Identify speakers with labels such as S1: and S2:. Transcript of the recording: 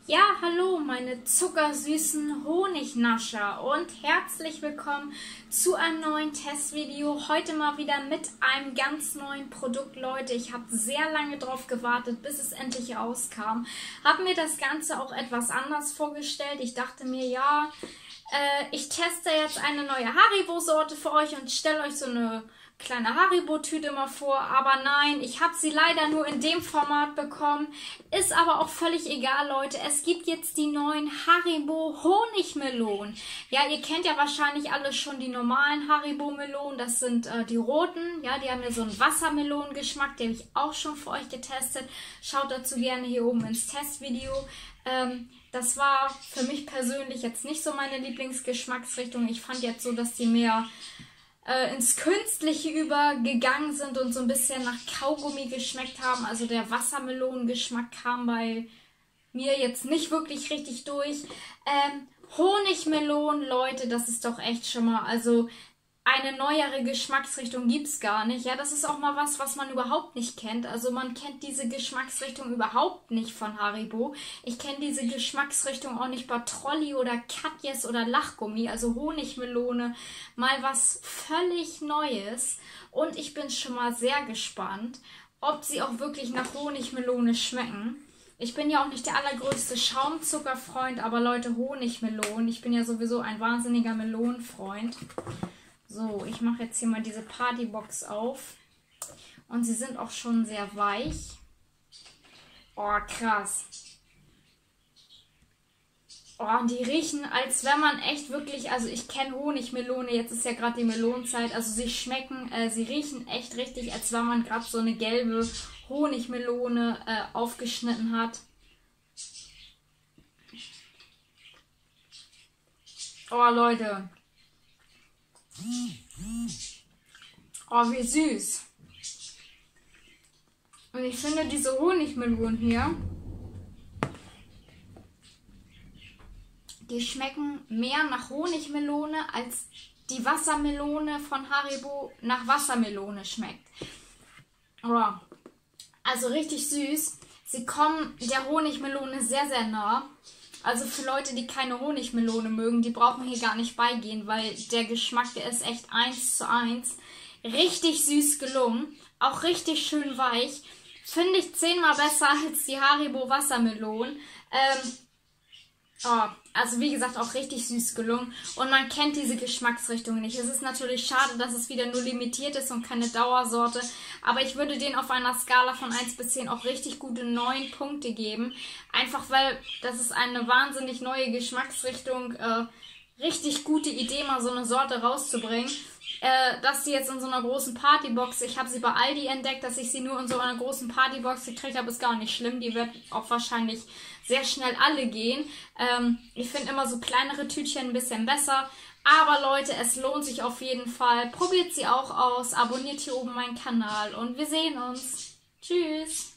S1: Ja, hallo meine zuckersüßen Honignascher und herzlich willkommen zu einem neuen Testvideo. Heute mal wieder mit einem ganz neuen Produkt, Leute. Ich habe sehr lange drauf gewartet, bis es endlich rauskam. Habe mir das Ganze auch etwas anders vorgestellt. Ich dachte mir, ja, ich teste jetzt eine neue Haribo-Sorte für euch und stelle euch so eine kleine Haribo-Tüte mal vor, aber nein, ich habe sie leider nur in dem Format bekommen. Ist aber auch völlig egal, Leute. Es gibt jetzt die neuen Haribo Honigmelonen. Ja, ihr kennt ja wahrscheinlich alle schon die normalen Haribo-Melonen. Das sind die roten. Ja, die haben ja so einen Wassermelonengeschmack. Den habe ich auch schon für euch getestet. Schaut dazu gerne hier oben ins Testvideo. Das war für mich persönlich jetzt nicht so meine Lieblingsgeschmacksrichtung. Ich fand jetzt so, dass die mehr ins Künstliche übergegangen sind und so ein bisschen nach Kaugummi geschmeckt haben. Also der Wassermelonengeschmack kam bei mir jetzt nicht wirklich richtig durch. Honigmelonen, Leute, das ist doch echt schon mal, also eine neuere Geschmacksrichtung gibt es gar nicht. Ja, das ist auch mal was man überhaupt nicht kennt. Also man kennt diese Geschmacksrichtung überhaupt nicht von Haribo. Ich kenne diese Geschmacksrichtung auch nicht bei Trolli oder Katjes oder Lachgummi. Also Honigmelone, mal was völlig Neues. Und ich bin schon mal sehr gespannt, ob sie auch wirklich nach Honigmelone schmecken. Ich bin ja auch nicht der allergrößte Schaumzuckerfreund, aber Leute, Honigmelonen. Ich bin ja sowieso ein wahnsinniger Melonenfreund. So, ich mache jetzt hier mal diese Partybox auf. Und sie sind auch schon sehr weich. Oh, krass. Oh, und die riechen, als wenn man echt wirklich, also ich kenne Honigmelone, jetzt ist ja gerade die Melonenzeit, also sie schmecken, sie riechen echt richtig, als wenn man gerade so eine gelbe Honigmelone aufgeschnitten hat. Oh, Leute. Oh, wie süß. Und ich finde diese Honigmelonen hier, die schmecken mehr nach Honigmelone, als die Wassermelone von Haribo nach Wassermelone schmeckt. Oh, also richtig süß. Sie kommen der Honigmelone sehr, sehr nah. Also für Leute, die keine Honigmelone mögen, die brauchen hier gar nicht beigehen, weil der Geschmack, der ist echt 1:1. Richtig süß gelungen, auch richtig schön weich. Finde ich 10-mal besser als die Haribo Wassermelonen. Also wie gesagt, auch richtig süß gelungen. Und man kennt diese Geschmacksrichtung nicht. Es ist natürlich schade, dass es wieder nur limitiert ist und keine Dauersorte. Aber ich würde denen auf einer Skala von 1 bis 10 auch richtig gute 9 Punkte geben. Einfach weil das ist eine wahnsinnig neue Geschmacksrichtung. Richtig gute Idee, mal so eine Sorte rauszubringen. Dass sie jetzt in so einer großen Partybox, ich habe sie bei Aldi entdeckt, dass ich sie nur in so einer großen Partybox gekriegt habe, ist gar nicht schlimm. Die wird auch wahrscheinlich sehr schnell alle gehen. Ich finde immer so kleinere Tütchen ein bisschen besser. Aber Leute, es lohnt sich auf jeden Fall. Probiert sie auch aus, abonniert hier oben meinen Kanal und wir sehen uns. Tschüss!